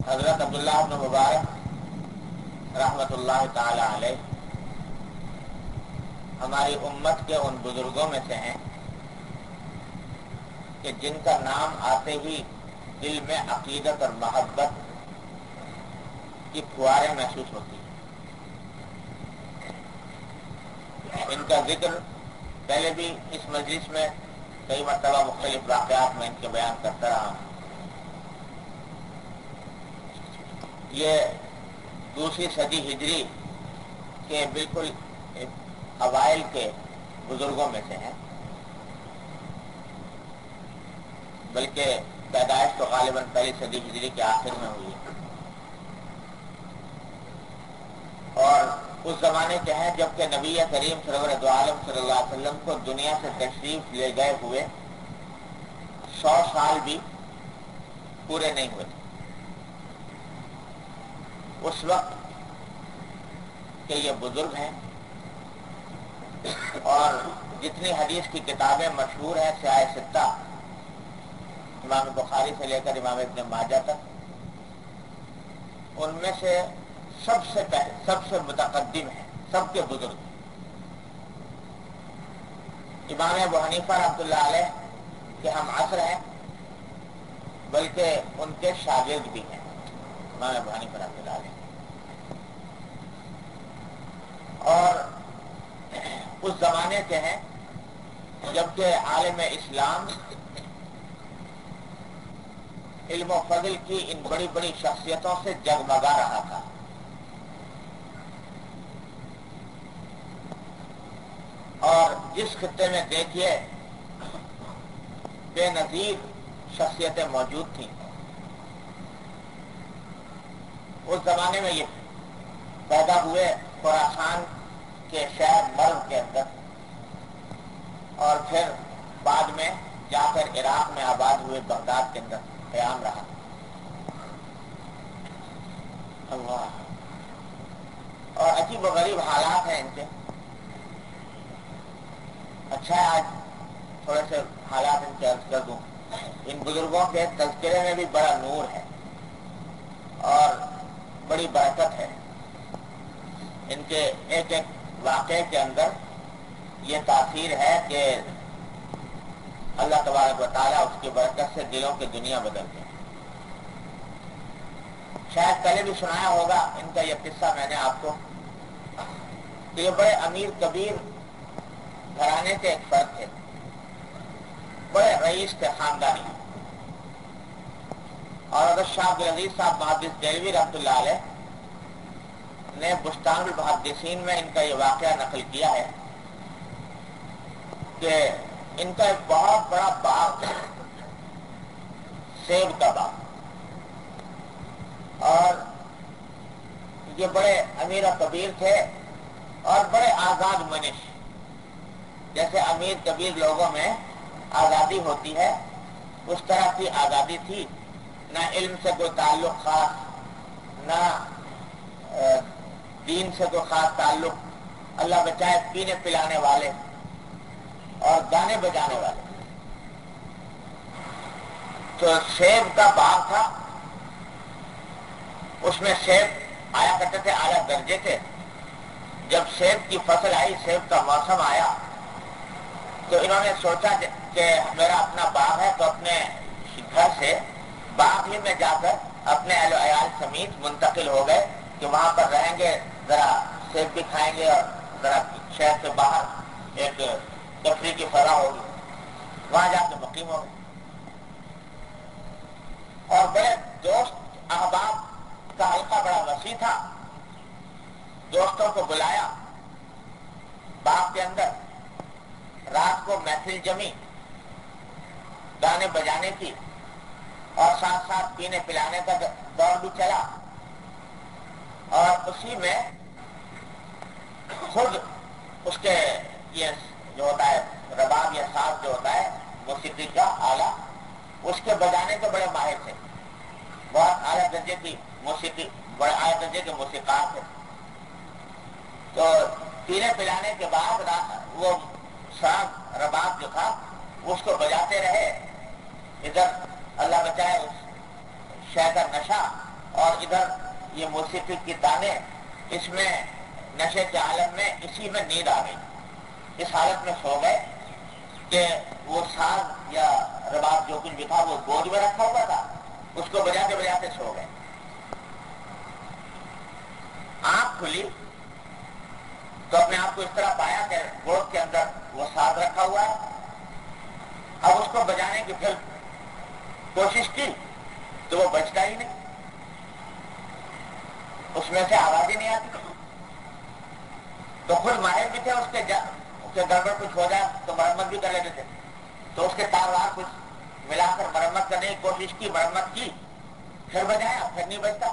حضرت عبداللہ بن مبارک رحمۃ اللہ تعالی علیہ ہماری امت کے ان بزرگوں میں سے ہیں کہ جن کا نام آتے ہی دل میں عقیدت اور محبت کی پھواریں محسوس ہوتی ہیں۔ ان کا ذکر پہلے بھی اس مجلس میں کئی مرتبہ مختلف واقعات میں ان کے بیان کرتا رہا ہوں۔ یہ دوسری صدی ہجری کے بالکل اوائل کے بزرگوں میں سے ہیں، بلکہ پیدائش تو غالباً پہلی صدی ہجری کے آخر میں ہوئی ہے، اور اس زمانے کے ہیں جبکہ نبی کریم سرور عالم صلی اللہ علیہ وسلم کو دنیا سے تشریف لے گئے ہوئے 100 سال بھی پورے نہیں ہوئے تھے۔ اس وقت کہ یہ بزرگ ہیں، اور جتنی حدیث کی کتابیں مشہور ہیں سیاہ ستہ، امام بخاری سے لے کر امام ابن ماجہ تک، ان میں سے سب سے متقدم ہیں، سب کے بزرگ۔ امام ابو حنیفہ رحمۃ اللہ علیہ کے ہم عصر ہیں، بلکہ ان کے شاگرد بھی ہیں امام ابو حنیفہ رحمۃ اللہ علیہ۔ اور اس زمانے کے ہیں جبکہ عالم اسلام علم و فضل کی ان بڑی بڑی شخصیتوں سے جگمگا رہا تھا۔ اور جس خطے میں دیکھیے بے نظیر شخصیتیں موجود تھیں، اس زمانے میں یہ پیدا ہوئے خراسان کے شہر مرو کے اندر، اور پھر بعد میں جا کر عراق میں آباد ہوئے بغداد کے اندر قیام رہا۔ اللہ، اور عجیب و غریب حالات ہیں ان کے۔ اچھا ہے آج تھوڑے سے حالات ان کے عرض کر دوں۔ ان بزرگوں کے تذکرے میں بھی بڑا نور ہے اور بڑی برکت ہے۔ ان کے ایک ایک واقعے کے اندر یہ تاثیر ہے کہ اللہ تبارک و تعالیٰ اس کی برکت سے دلوں کی دنیا بدلتے ہیں۔ شاید پہلے بھی سنایا ہوگا ان کا یہ قصہ میں نے آپ کو، کہ یہ بڑے امیر کبیر گھرانے کے ایک فرد تھے، بڑے رئیس کے خاندانی، اور حضرت شاہ عبدالعزیز صاحب محدث دہلوی رحمۃ اللہ علیہ نے بستان المحدثین میں ان کا یہ واقعہ نقل کیا ہے کہ ان کا ایک بہت بڑا باغ تھا، سیب کا باغ، اور یہ بڑے امیر و کبیر تھے اور بڑے آزاد منش۔ جیسے امیر کبیر لوگوں میں آزادی ہوتی ہے اس طرح کی آزادی تھی، نہ علم سے کوئی تعلق خاص، نہ دین سے کوئی خاص تعلق، اللہ بچائے پینے پلانے والے اور گانے بجانے والے۔ تو سیب کا باغ تھا، اس میں سیب آیا کرتے تھے، اعلیٰ درجے کے۔ جب سیب کی فصل آئی، سیب کا موسم آیا، تو انہوں نے سوچا کہ میرا اپنا باغ ہے، تو اپنے گھر سے باغ ہی میں جا کر اپنے اہل و عیال سمیت منتقل ہو گئے کہ وہاں پر رہیں گے، ذرا سیب بھی کھائیں گے اور ذرا شہر سے باہر ایک تفریح کی فضا ہوگی، وہاں جا کے مقیم ہو گئے۔ اور بڑے دوست احباب کا حلقہ بڑا وسیع تھا، دوستوں کو بلایا باغ کے اندر، رات کو محفل جمی گانے بجانے کی، اور ساتھ ساتھ پینے پلانے کا دور بھی چلا، اور اسی میں خود اس کے یہ جو ہوتا ہے رباب یا ساز جو ہوتا ہے موسیقی کا آلہ، اس کے بجانے کے بڑے ماہر تھے، بہت اعلیٰ درجے کی موسیقی، بڑے اعلیٰ درجے کے موسیقار تھے۔ تو پینے پلانے کے بعد وہ ساز رباب جو تھا اس کو بجاتے رہے، ادھر اللہ بچائے اس شے کا نشہ اور ادھر یہ موسیقی کی تانیں، اس میں نشے کے عالم میں اسی میں نیند آ گئی، اس حالت میں سو گئے کہ وہ ساز یا رباب جو کچھ بھی تھا وہ گود میں رکھا ہوا تھا، اس کو بجاتے بجاتے سو گئے۔ آنکھ کھلی تو اپنے آپ کو اس طرح پایا کہ گود کے اندر وہ ساز رکھا ہوا ہے۔ اب اس کو بجانے کی پھر کوشش کی تو وہ بجتا ہی نہیں، اس میں سے آواز ہی نہیں آتی۔ تو خود ماہر بھی تھے اس کے گڑبڑ کچھ ہو جائے تو مرمت بھی کر لیتے تھے، تو اس کے تار وار کچھ ملا کر مرمت کرنے کی کوشش کی، مرمت کی، پھر بجایا، پھر نہیں بجتا،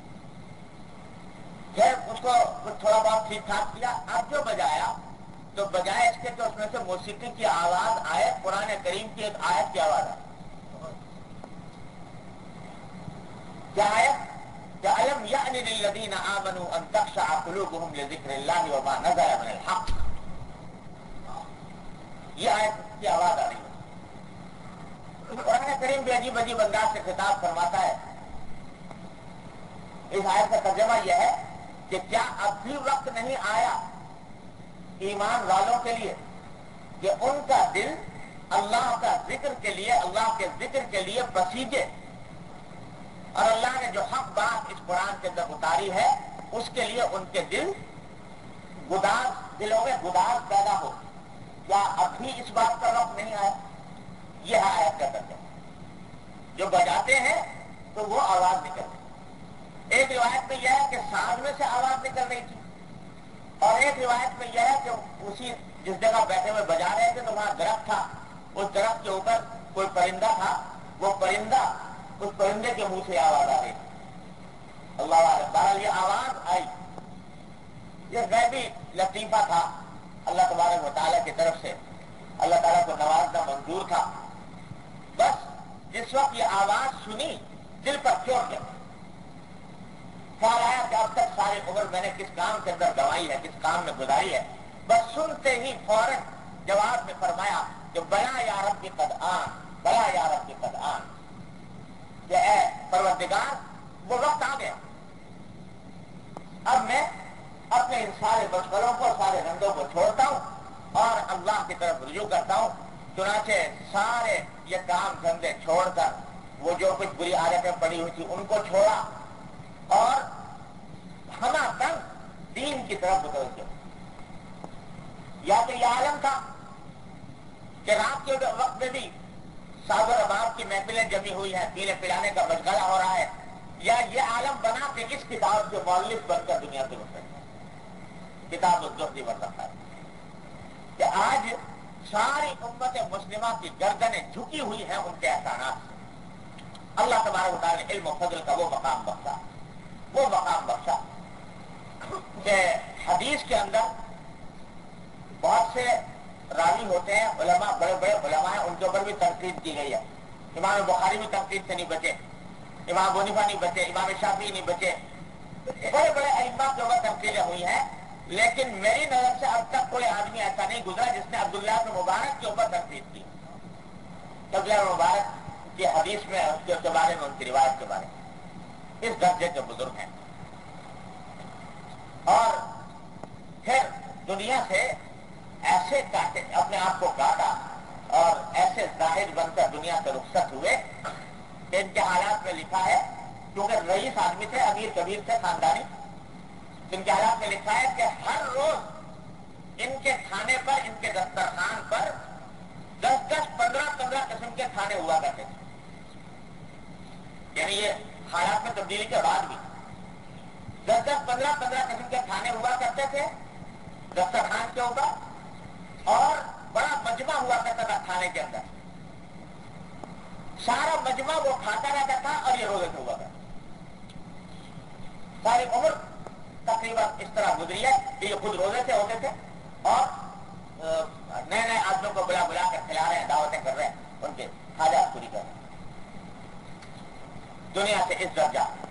پھر اس کو کچھ تھوڑا بہت ٹھیک ٹھاک کیا۔ اب جو بجایا تو بجائے اس کے کہ اس میں سے موسیقی کی آواز آئے، قرآن کریم کی ایک آیت کی آواز آئے۔ کیا آیت؟ کہ أَلَمْ يَأْنِ لِلَّذِينَ آمَنُوا أَن تَخْشَعَ قُلُوبُهُمْ لِذِكْرِ اللَّهِ وَمَا نَزَلَ مِنَ الْحَقِّ، یہ آیت کی آواز آ رہی ہے۔ قرآن کریم بھی عجیب عجیب انداز سے خطاب فرماتا ہے۔ اس آیت کا ترجمہ یہ ہے کہ کیا اب بھی وقت نہیں آیا ایمان والوں کے لیے کہ ان کا دل اللہ کا ذکر کے لیے، اللہ کے ذکر کے لیے بسیجے، اور اللہ نے جو حق بات اس قرآن کے اندر اتاری ہے اس کے لیے ان کے دلوں میں گداز پیدا ہو؟ کیا اب بھی اس بات کا وقت نہیں آیا؟ یہ ہے آیت کا ترجمہ۔ جو بجاتے ہیں تو وہ آواز نکلتی۔ ایک روایت میں یہ ہے کہ ساز میں سے آواز نکل رہی تھی، اور ایک روایت میں یہ ہے کہ اسی جس جگہ بیٹھے ہوئے بجا رہے تھے تو وہاں درخت تھا، اس درخت کے اوپر کوئی پرندہ تھا، وہ پرندہ، اس پرندے کے منہ سے آواز آ رہی تھی۔ اللہ اکبر، بہرحال یہ آواز آئی، یہ غیبی لطیفہ تھا اللہ تبارک و تعالیٰ کی طرف سے، اللہ تعالیٰ کو نوازنا منظور تھا۔ بس جس وقت یہ آواز سنی دل پر چوٹ گیا، خیال آیا کہ اب تک ساری عمر میں نے کس کام کے اندر گنوائی ہے، کس کام میں گزاری ہے۔ بس سنتے ہی فوراً جواب میں فرمایا کہ بلا یا رب قد آن، بلا یا رب قد آن، کہ اے پروردگار وہ وقت آ گیا، اب میں اپنے ان سارے بچپنوں کو، سارے رنگوں کو چھوڑتا ہوں اور اللہ کی طرف رجوع کرتا ہوں۔ چنانچہ سارے یہ کام دھندے چھوڑ کر وہ جو کچھ بری عادتیں پڑی ہوئی تھی ان کو چھوڑا اور ہمہ تن دین کی طرف متوجہ۔ یا تو یہ عالم تھا کہ رات کے وقت میں بھی ساز و رباب کی محفلیں جمی ہوئی ہیں، پینے پلانے کا مشغلہ ہو رہا ہے، یا یہ عالم بنا کہ اس کتاب کے مؤلف بن کر دنیا سے اٹھ رہے ہیں، کتاب الزہد والرقائق، کہ آج ساری امت مسلمہ کی گردنیں جھکی ہوئی ہیں ان کے احسانات سے۔ اللہ تبارک و تعالیٰ نے علم و فضل کا وہ مقام بخشا کہ حدیث کے اندر بہت سے راوی ہوتے ہیں، علماء، بڑے بڑے علماء ہیں، ان کے اوپر بھی تنقید کی گئی ہے۔ امام بخاری بھی تنقید سے نہیں بچے، امام ابو حنیفہ نہیں بچے، امام شافعی نہیں بچے، بڑے بڑے ائمہ کے اوپر تنقیدیں ہوئی ہیں، لیکن میری نظر سے اب تک کوئی آدمی ایسا نہیں گزرا جس نے عبداللہ بن مبارک کے اوپر تنقید کی۔ عبداللہ بن مبارک کی حدیث میں، اس کے بارے میں، ان کی روایت کے بارے میں، اس درجے کے بزرگ ہیں۔ اور پھر دنیا سے ایسے کاٹے، اپنے آپ کو کاٹا اور ایسے زاہد بن کر دنیا سے رخصت ہوئے کہ ان کے حالات میں لکھا ہے، کیونکہ رئیس آدمی تھے، امیر کبیر تھے، خاندانی، ان کے حالات میں لکھا ہے کہ ہر روز ان کے کھانے پر، ان کے دسترخوان پر 10-10، 15-15 قسم کے کھانے ہوا کرتے تھے۔ یعنی یہ حالات میں تبدیلی کے بعد بھی 10-10، 15-15 قسم کے کھانے ہوا کرتے تھے دسترخوان کے اوپر، اور بڑا مجمع ہوا کرتا تھا کھانے کے اندر، سارا مجمع وہ کھاتا رہتا تھا اور یہ روزے سے ہوا کرتا۔ ساری عمر تقریباً اس طرح گزری ہے کہ یہ خود روزے سے ہوتے تھے اور نئے نئے آدمیوں کو بلا بلا کر کھلا رہے ہیں، دعوتیں کر رہے ہیں، ان کے حاجات پوری کر رہے ہیں۔ دنیا سے اس درجہ